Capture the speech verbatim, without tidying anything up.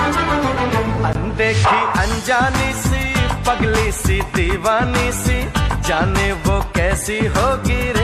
अनदेखी अनजानी सी पगली सी दीवानी सी, जाने वो कैसी होगी